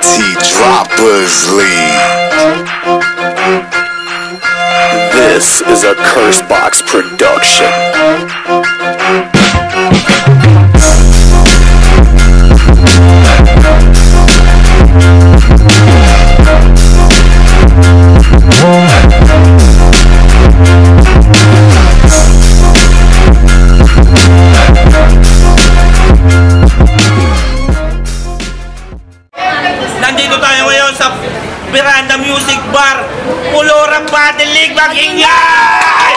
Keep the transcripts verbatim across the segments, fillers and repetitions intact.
T Droppers League. This is a Cursebox production. Nandito tayo ngayon sa Veranda Music Bar, Pulorang Battle League, mag-ingay!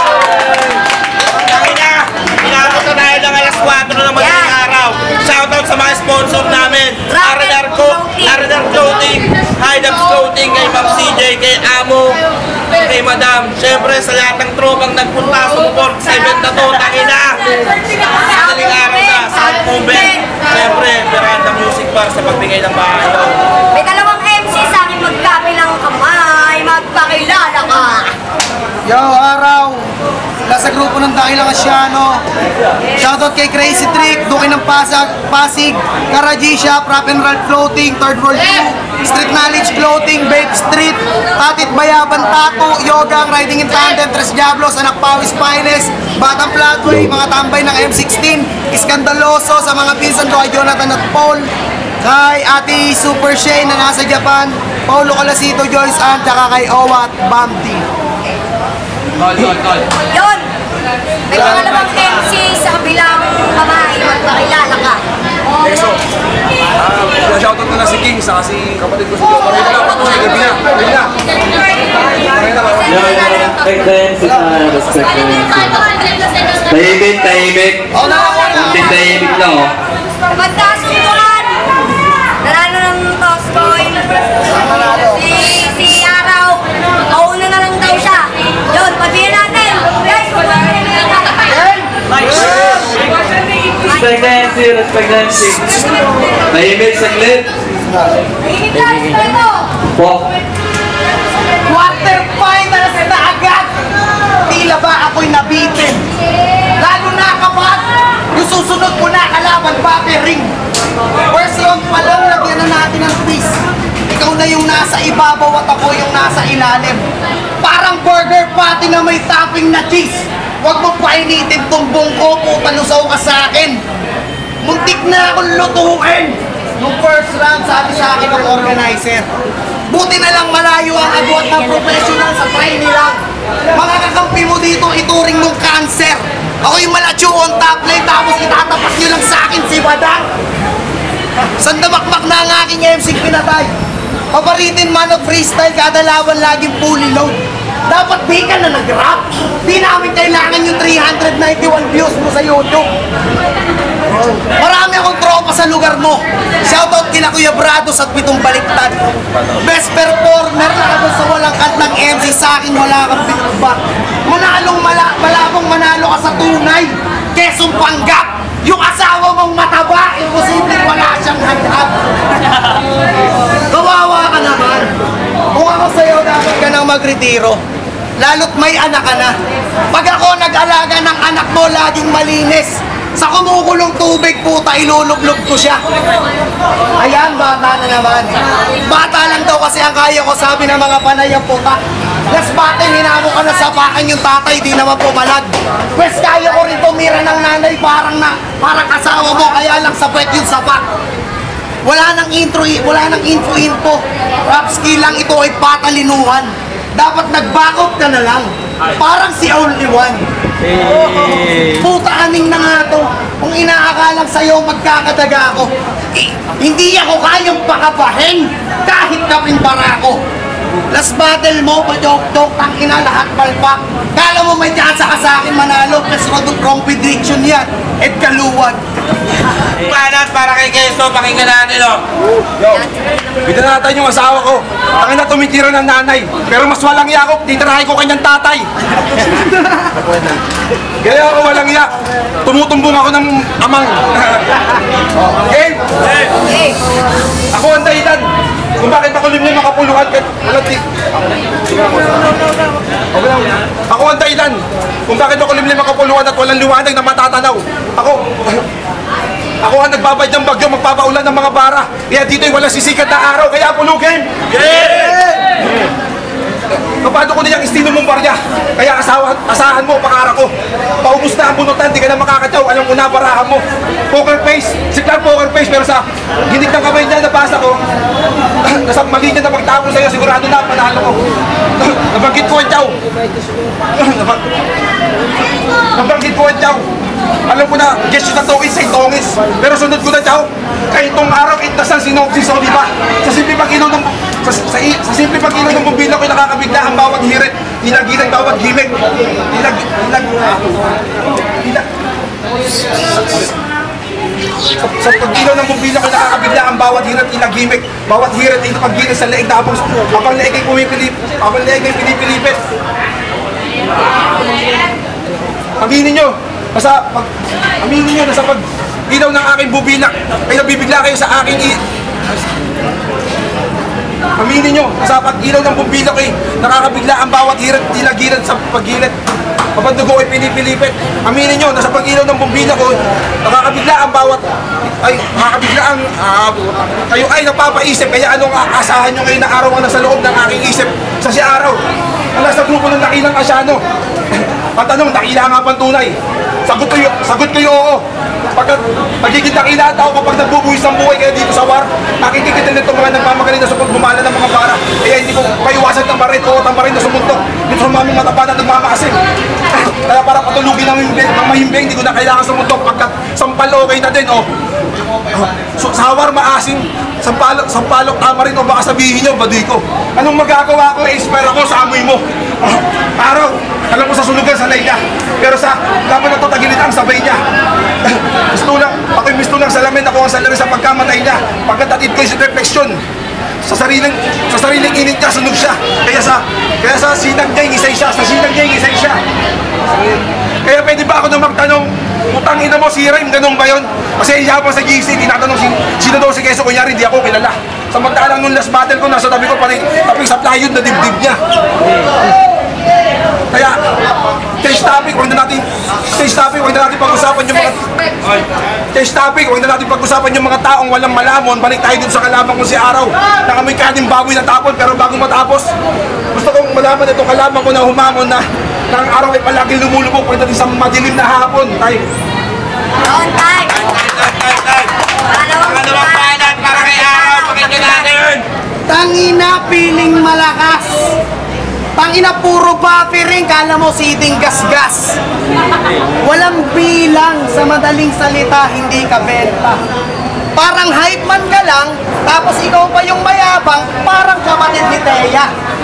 Pakina, inabot na tayo ng alas kwatro na madaling araw. Shoutout sa mga sponsor namin, R and R Clothing, Hideouts Clothing, kay Ma'am C J, kay Amo, kay Madam. Siyempre sa lahat ng tropang nagpunta, sumuport sa event na to, takina! Madaling araw na, sa Alcoven. Siyempre, Veranda Music Bar sa pagbigay ng bahay. May dalawang M C sa akin magkabilang kamay, magpakilala ka. Yo, araw! Nasa grupo ng Dakilang Asyano. Shoutout kay Crazy Trick, Duki ng Pasag, Pasig, Karaji Shop, Rap and Roll Clothing, Third World two, Street Knowledge Clothing, Babe Street, Tatit Bayaban Tato, Yogang, Riding in Tandem, Tres Diablos, Anak Pawis Finest, Batang Flatway, mga tambay ng M sixteen, Iskandaloso, sa mga pinsan ko kay Jonathan at Paul, kay Ate Super Shane na nasa Japan, Paulo Colasito, Joyce Ann, tsaka kay Owa at Bamti. Yun! May mga dalawang M C sa kabilang kamay, magpakilala ka. Eso. Ah, shoutout na lang si King sa kasi kapatid ko si Joe. Pagkita lang ako sa gabi na. Gabi na. Respect them, respect them. Tahimik, tahimik. Hindi tahimik lang, oh. Magkasunduan! Narano ng toss coin. Si, si Araw, mauna na lang daw siya. Yun, pagbihin natin. Guys, pagbihin natin. Respect them, si, respect them, si. Tahimik, saglit. Tahimik lang, ito. Po. Quarter finals na agad! Tila ba ako'y nabitin? Lalo na kapag yung susunod ko na kalaban papering. First round pa lang, lagyan na natin ng twist. Ikaw na yung nasa ibabaw at ako yung nasa ilalim. Parang burger patty na may topping na cheese. Huwag mo painitin tong bungko, putalusaw ka sa akin. Muntik na akong lutuin. Nung first round, sabi sa akin ng organizer, buti na lang malayo ang agwat ng professional sa try nila. Mga kakampi mo dito, ituring mong cancer. Ako yung malacho on top lane, tapos itatapas nyo lang sa akin si Badang. Sandamakmak na ang aking M C pinatay. Paparitin man o freestyle, kada laban laging fully load. Dapat di ka na nag-rap. Di namin kailangan yung three hundred ninety-one views mo sa YouTube. Marami akong tropa sa lugar mo. Shoutout kina Kuya Brados at Pitong Baliktad. Best performer laban sa walang kantang M C, sa akin wala kang binubak. Manalong mala, malabong manalo ka sa tunay. Quezon Panggap. Yung asawa mong mataba, imposible wala siyang handhab. Kawawa ka naman. Kung ako sa'yo, dapat ka nang magretiro. Lalo't may anak ka na. Pag ako nag-alaga ng anak mo, laging malinis. Sa kumukulong tubig, puta, ilulublog ko siya. Ayan, bata na naman. Bata lang daw kasi ang kaya ko, sabi ng mga panay ang puta. Last battle, hinamo ka na sa pakan yung tatay, di naman pumalag. Pwes, kaya ko rin tumira ng nanay, parang na, parang asawa mo, kaya lang sapwet yung sapat. Wala nang intro, wala nang info-info. Rap skill lang ito ay patalinuhan. Dapat nag-backup ka na lang. Parang si Only One. Hey. Puta aning na nga to. Kung inaakalang sa'yo magkakadaga ako, eh, hindi ako kayang pakabahin kahit kaping barako. Last battle mo, pa-joke-joke, tangina lahat palpak. Kala mo may chance ka sa akin manalo, pero wrong prediction yan. Ed Kaluwag. Panat para kay Keso, pakinggan natin, oh. Yo, binanatan yung asawa ko. Ang ina tumitira ng nanay. Pero mas walang iya ako, titirahin ko kanyang tatay. Kaya ako walang iya. Tumutumbong ako ng amang. Okay? Hey! Ako ang dahilan kung bakit ako limlim makapuluhan kahit walang tik. Ako ang dahilan kung bakit ako limlim makapuluhan at walang liwanag na matatanaw. Ako, Ako ang nagbabayad ng bagyo, magpapaulan ng mga bara. Kaya dito'y walang sisikat na araw, kaya pulugin! Kapado ko niyang istino mong barya. Kaya asawa, asahan mo, pakara ko. Paubos na ang bunutan, di ka na makakataw. Alam ko na, barahan mo. Poker face, si Clark poker face. Pero sa ginig ng kamay niya, nabasa ko. Nasa mali niya na pagtapon sa'yo, sigurado na, panalo ko. Nabanggit ko ang tiyaw. Nabanggit ko ang tiyaw. Alam ko na, guess yun na tongis, say tongis. Pero sunod ko na tiyaw. Kahit itong araw, itasal sinopsis o diba? Sa simple pag-ilaw ng sa, sa, sa simple pag-ilaw ng bumbila ko'y nakakabigla ang bawat hirit. Hinagi ng bawat gimmick. Hinag, hinag, hinag. Sa, sa pag-ilaw ng bumbila ko'y nakakabigla ang bawat hirit, hinag-gimmick. Bawat hirit, ito pag-gilid sa leeg tapos habang leeg ay pumipilip, habang leeg ay pinipilipit. Aminin nyo, nasa pag, aminin nyo, nasa pag, ilaw ng aking bubilak ay nabibigla kayo sa aking i... Aminin nyo, sa pag-ilaw ng bubilak ay nakakabigla ang bawat hirit, tilagilid sa paggilid. Kapag dugo ay pinipilipit. Aminin nyo, nasa pag-ilaw ng bubilak ko, nakakabigla ang bawat... Ay, nakakabigla ang... Uh, kayo ay napapaisip, kaya anong aasahan nyo ngayon na araw ang nasa loob ng aking isip sa si araw? Ang nasa grupo ng Dakilang Asyano. Patanong, dakila nga pang tunay. Sagot ko yung, sagot ko yung oo. Pagkat magiging dakila tao kapag nagbubuhis ang buhay kaya dito sa war, nakikikitin nito mga nagmamagaling na support bumala ng mga para. Kaya hindi ko maiwasan tambarin o tambarin na sumuntok. Dito sa maming mataba na nagmamaasin. Kaya para patulugin ng mahimbing, hindi ko na kailangan sumuntok pagkat sampal okay na din. Oh. So, sa war maasim, sampalok, sampalok tama rin o baka sabihin nyo, baduy ko. Anong magagawa ko, i-inspire ako sa amoy mo. Araw, alam ko sa sunugan, sanay ka. Pero sa laban na ito, tagilid ang sabay niya. Gusto lang, ako'y misto lang sa lamin, ako ang salari sa pagkamatay niya. Pagkatatid ko yung refleksyon. Sa sariling, sa sariling init niya, sunog siya. Kaya sa, kaya sa sinag niya, isay siya. Sa sinag niya, isay siya. Kaya pwede ba ako na magtanong, utang ina mo si Rhyme, ganun ba yun? Kasi iya pa sa G C, tinatanong si, sino daw si Keso, kunyari hindi ako kilala. Sa magdaalang nung last battle ko, nasa tabi ko, pati taping sa plywood na dibdib niya. Kaya, stage topic, huwag na natin, stage topic, huwag na natin pag-usapan yung mga, stage topic, huwag na natin pag-usapan yung mga taong walang malamon. Balik tayo dun sa kalaban ko si Araw, na kami kaning baboy na tapon, pero bago matapos, gusto kong malaman itong kalaban ko na humamon na, na ang araw ay palagi lumulubog pagdating sa madilim na hapon. Tayo. On time! Time, time, time! Pangalawang paanan para kay Araw, pakinggan natin! Tangina, piling malakas. Tangina, puro buffering, kala mo siding gas-gas. Walang bilang, sa madaling salita, hindi ka benta. Parang hype man ka lang, tapos ikaw pa yung mayabang, parang kapatid ni Teya.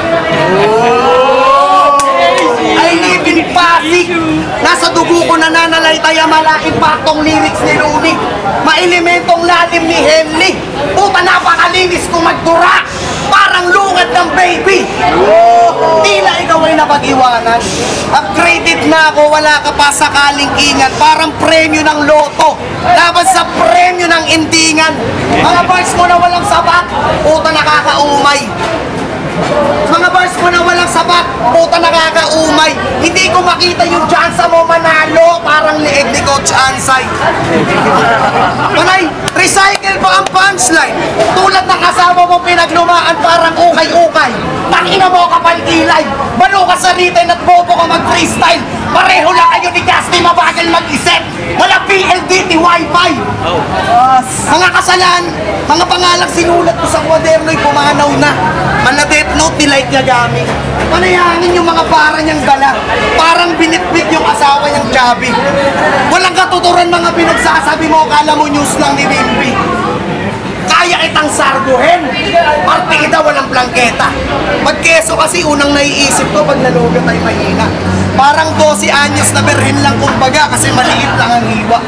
I live in Pasig. Nasa dugo ko nananalaytay ang mga impaktong lyrics ni Rooney. Maelementong lalim ni Henley. Puta, napakalinis kung magdura. Parang lungat ng baby. Tila ikaw ay napag-iwanan. Upgraded na ako, wala ka pa sakaling ingat. Parang premyo ng loto laban sa premyo ng indingan. Mga bars mo na walang sabat, puta, nakakaumay. Mga bars mo na walang sabat, puta, nakakaumay. Hindi ko makita yung chance mo manalo, parang leeg ni Coach Ansay. Panay, recycle pa ang punchline. Tulad ng kasama mo pinaglumaan, parang ukay-ukay. Takina mo kapal kilay, balo ka sa written at bobo ka mag-freestyle. Pareho lang kayo ni Gasly, mabagal mag-isip. Wala P L D T Wi-Fi. Mga kasalan, mga pangalang sinulat ko sa kwaderno'y pumanaw na. Mana death note ni Light Yagami. Panayangin yung mga para niyang gala. Parang binitbit yung asawa niyang chubby. Walang katuturan mga pinagsasabi mo, kala mo news lang ni Bimby. Kaya kitang sarguhin. Partida walang plangketa. Pag keso kasi unang naiisip ko pag nalugat ay mahina. Parang twelve anyos na berhen lang kumbaga kasi maliit lang ang hiwa.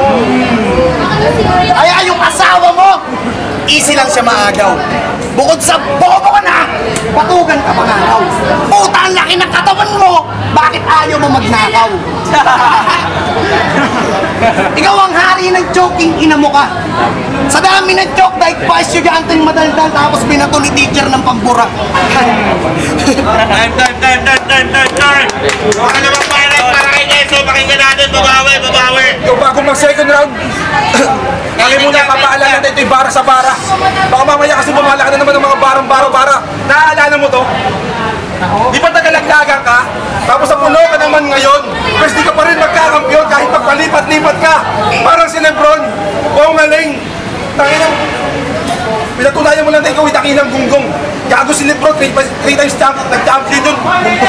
Kaya yung asawa mo, easy lang siya maagaw. Bukod sa bobo ka na, patugan ka mangagaw. Puta, ang laki ng katawan mo, bakit ayaw mo magnakaw? Ikaw ang hari ng joking, ina mo ka. Sa dami ng joke, dahil pa estudyanteng madaldal tapos binato ni teacher ng pambura. Time, time, time, time, time, time, time! Pangalawang paanan para kay Jeso, pakinggan natin, babawi, babawi. Yung bago mag second round, kami muna papaalam natin ito yung bara sa bara. Baka mamaya kasi bumala ka na naman ng mga barang-bara-bara. Naaalala mo to? Di ba tagalagdagan ka? Tapos sa puno ka naman ngayon, pero di ka pa rin magkakampiyon kahit magpalipat-lipat ka. Parang si Lebron, wow ngaling. Tanginang, pinatunayan mo lang na ikaw itakinang gunggong. Gago si Lebron, three, three times champ, nag-champion dun.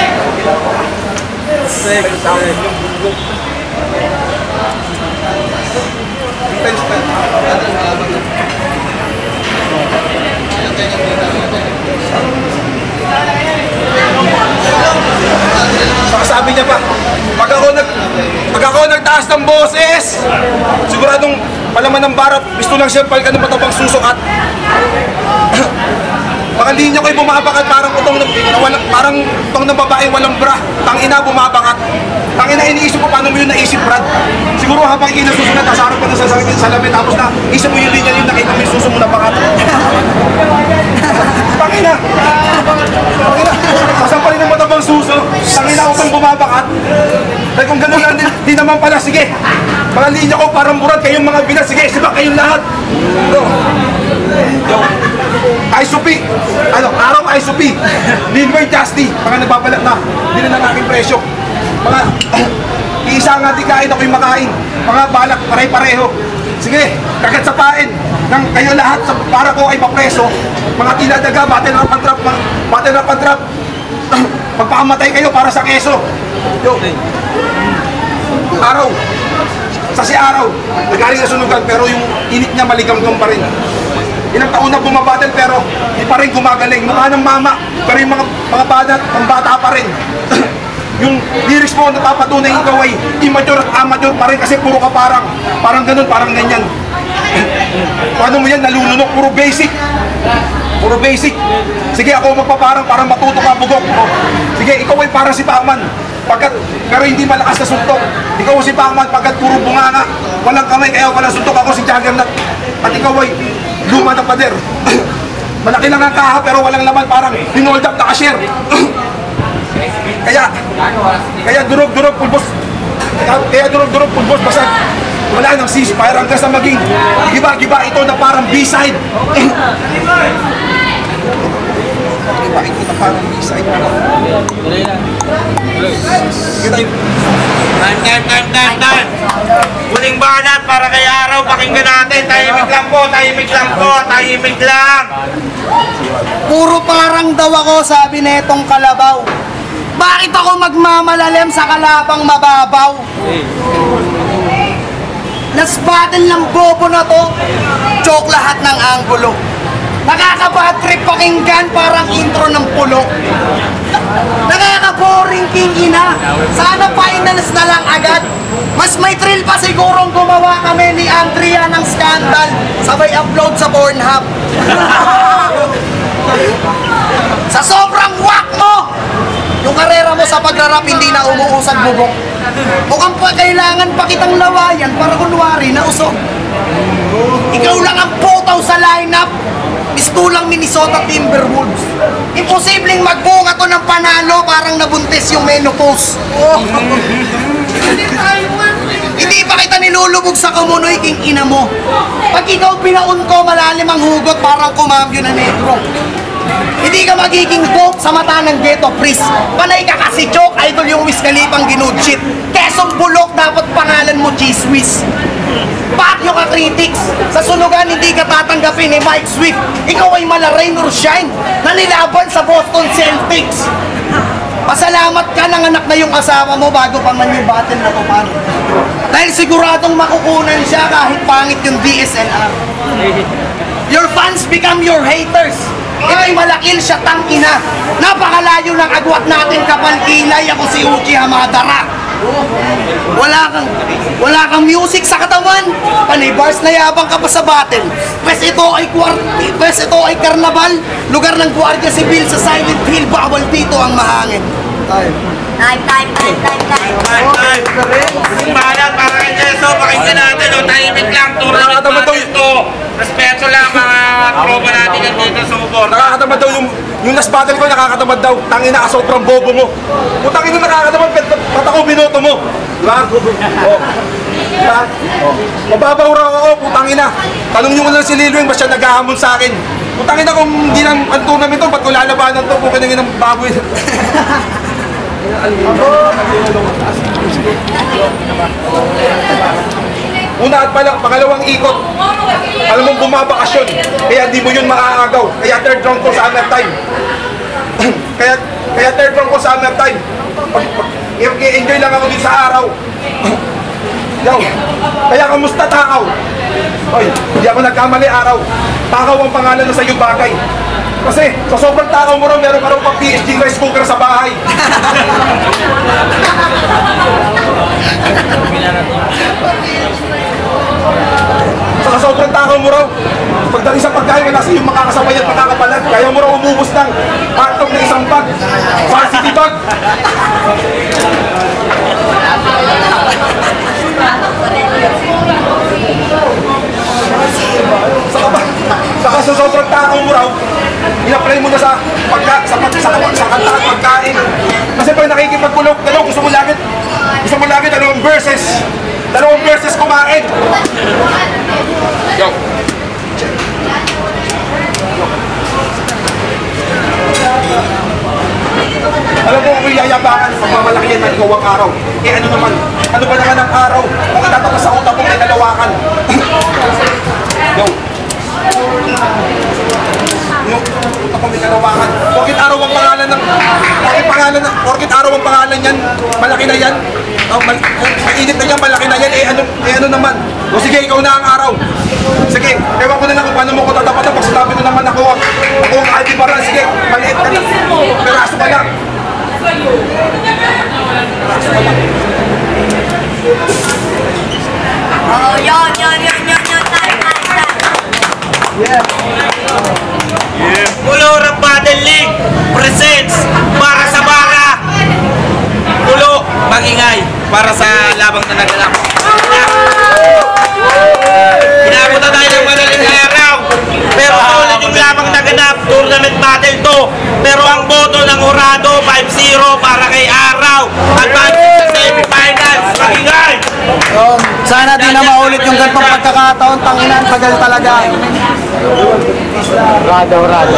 Three times Saka sabi niya pa, pag ako, nag, pag ako nagtaas ng boses, siguradong palaman ng barat, gusto lang siya palikan ng matabang susukat. Mga linya ko'y bumabakat parang utong ng, walang, parang utong ng babae walang bra. Tangina bumabakat. Tangina iniisip ko paano mo yun naisip, Brad. Siguro habang inasusunod, nasarap ka na sa salamin, tapos na isip mo yung linya yung nakita mo yung suso mo na bakat. Tangina. Tangina. Sasampalin ng matabang suso. Tangina utong bumabakat. Dahil kung gano'n lang din, di naman pala, sige. Mga linya ko parang burat, kayong mga bilat, sige, siba kayong lahat. Bro. Yo. I S O P, ano, araw I S O P, Lilway Justy, mga nagbabalat na, hindi na ng aking presyo. Mga, iisa nga di kain, ako'y makain. Mga balak, pare-pareho. Sige, kagat sa pain, ng kayo lahat, sa, para ko ay mapreso. Mga tinadaga, battle rap and trap, battle rap and trap. Magpakamatay kayo para sa keso. Yo, araw, sa si araw, nagaling na sunugan, pero yung init niya maligamgam pa rin. Ilang taon na bumabattle pero di pa rin gumagaling. Mukha ng mama, pero yung mga, mga bata, mga bata pa rin. Yung lyrics mo napapatunay ikaw ay immature at amateur pa rin kasi puro ka parang, parang ganun, parang ganyan. Paano mo yan, nalulunok, puro basic. Puro basic. Sige, ako magpaparang para matuto ka bugok. Oh. Sige, ikaw ay parang si Pacman. Pagkat, pero hindi malakas na suntok. Ikaw si Pacman, pagkat puro bunganga. Walang kamay, kaya walang suntok. Ako si Juggernaut. At ikaw ay luma na pader. Malaki lang ang kaha pero walang laman, parang hinold up na ka-share. Kaya, kaya durog-durog pulbos. Kaya, kaya durog-durog pulbos basag. Wala nang ceasefire hanggang sa maging giba-giba ito na parang B-side. Giba ito na parang B-side. Time, time, time, time, time. Huling banat para kay Araw, pakinggan natin. Tahimik lang po, tahimik lang po, tahimik lang. Puro parang daw ako, sabi netong kalabaw. Bakit ako magmamalalim sa kalabang mababaw? Last battle ng bobo na to, joke lahat ng anggulo. Nakaka-bad trip pakinggan parang intro ng pulo. Nakaka-boring king ina. Sana finals na lang agad. Mas may thrill pa sigurong gumawa kami ni Andrea ng scandal. Sabay upload sa Pornhub. Sa sobrang whack mo, yung karera mo sa pagrarap hindi na umuusad bubok. Mukhang pa kailangan pa kitang lawayan para kunwari na usok. Ikaw lang ang putaw sa lineup. Mistulang Minnesota Timberwolves. Imposibleng magbunga to ng panalo parang nabuntis yung menopause. Oh. Hindi pa kita nilulubog sa kumunoy king ina mo. Pag ikaw pinaun ko, malalim ang hugot parang kumambyo na negro. Hindi ka magiging dope sa mata ng ghetto priest. Panay ka kasi joke, idol yung Wiz Khalifang ginudshit. Kesong bulok, dapat pangalan mo Cheese Whiz. Patyo ka critics. Sa sunugan hindi ka tatanggapin ni Mike Swift. Ikaw ay mala rain or shine na nilaban sa Boston Celtics. Pasalamat ka ng anak na yung asawa mo bago pa man yung battle na tupan. Dahil siguradong makukunan siya kahit pangit yung D S L R. Your fans become your haters. Ito'y malakil siya tangina. Napakalayo ng agwat natin kapal kilay. Ako si Uchi Hamadara. Wala kang wala kang music sa katawan. Panay bars na yabang ka pa sa battle. Pwes ito ay kwarti, pwes ito ay karnabal. Lugar ng Guardia Civil sa Silent Hill. Bawal dito ang mahangin. Time. Time, time, time, time, time. Time, time. Huling banat para kay Jeso, pakinggan natin. O, tahimik lang, tournament natin ito. Respeto lang mga tropa natin yan dito sa Ubo. Junior, nakakatamad daw yung yung last battle ko, nakakatamad daw. Tangin na, sobrang bobo mo. Putangin na nakakatamad, pet pat ako binoto mo. Diba? Oh. Diba? Oh. Mababaw raw ako, putangin na. Tanong nyo ko lang si Lilwing, ba siya naghahamon sa akin? Putangin na kung hindi lang ang tournament to, ba't ko lalabanan to kung kinangin ng baboy? Una at pala, pangalawang ikot. Alam mong bumabakasyon, kaya hindi mo yun maaagaw. Kaya third round ko sa summer time. kaya, kaya third round ko sa summer time. Pag, pag, i-enjoy lang ako din sa araw. Yo, kaya kamusta takaw? Oy, hindi ako nagkamali araw. Takaw ang pangalan na sa iyo bagay. Kasi sa sobrang takaw mo rin, meron ka rin pang P S G rice cooker sa bahay. Sa sobrang takaw mo raw, pagdating sa pagkain, wala sa iyong makakasabay at makakapalag. Kaya mo raw umubos ng partong na isang bag. Varsity bag. Saka ba? Saka sa sobrang takaw mo raw, in-apply mo na sa pagka, sa pag, sa, sa, sa kanta at pagkain. Kasi pag nakikipagkulog, gano'n, gusto mo lagi, gusto mo lagi dalawang verses. Dalawang verses kumain. Yo. Alam mo kung yayabangan sa pagmamalaki yan ng igawang araw. Eh ano naman, ano ba naman ang araw kung itatapas sa utak kung may kalawakan? Yo. Yo, utak kung may kalawakan. Porkit araw ang pangalan ng, porkit pangalan ng, porkit araw ang pangalan yan, malaki na yan. Oh, mal mainit na yan, malaki na yan, eh ano, eh ano naman. O sige, ikaw na ang araw. Sige, ewan ko na lang kung paano mo ko tatapatan pag sinabi ko naman ako, ako ang Aldebaran, sige, maliit ka lang. Peraso ka lang. Oh, yun, yun, yun, yun, yun. Time, time, time. Yeah. Yeah. Kulurang Battle League presents para sa bara. Kulo, magingay para sa labang na naganap. Inabot na tayo ng madaling araw. Pero solid yung labang naganap. Tournament battle to. Pero ang boto ng Horado, five zero para kay Araw. Advance sa semifinals. Magingay! Um, sana di na maulit yung ganitong pagkakataon. Tanginan, tagal talaga. Rado, rado.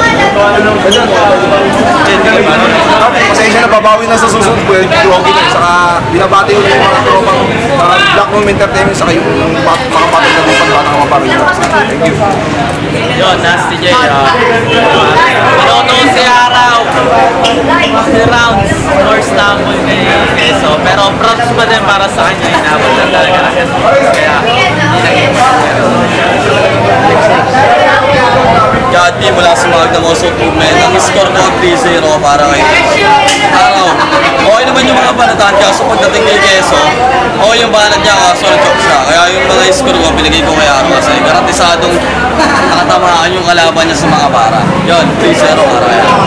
Pasensya na, babawi na sa susunod po. Okay na, saka binabati ko yung mga tropang uh, Black Room Entertainment, saka yung mga kapatid na tupang bata mga pamilya. Thank you. Yun, Nasty J. Panoto si Araw. Three rounds, first stumble kay Keso. Pero props pa din para sa kanya. Inabot na talaga na Keso. Kaya, hindi naging God B mula sa Magna Moso Movement. Ang score ko three zero para kay Araw. Okay naman yung mga banatan, kaso pagdating kay Keso, okay yung banat niya, kaso nag-chop siya. Kaya yung mga score ko, binigay ko kay Araw kasi garantisadong nakatamaan yung kalaban niya sa mga bara. Yun, three zero para kay Araw.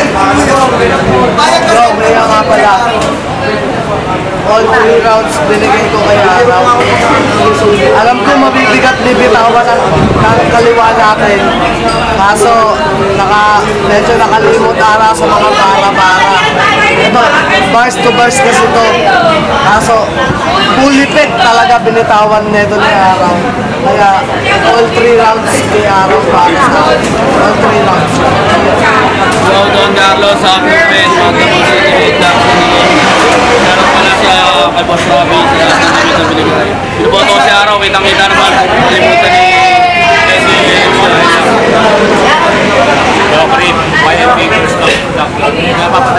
Bro, kaya nga pala. All three rounds binigay ko kay Araw. Alam ko mabibigat bibitawan ang, ang kaliwa natin. Kaso, naka, medyo nakalimot Araw sa mga para-para. Ito, bars to bars kasi ito. Kaso, fully fit talaga binitawan nito ni Araw. Kaya, all three rounds kay Araw para sa all three rounds. So, Don Carlos sa movement, Magna Moso Movement. Meron pala siya kay Boss Robby, sila sa namin na binigay. Pinuboto si Araw, kitang-kita naman. Kalimutan ni Messi. Yo, Karim, Y M K First Cup.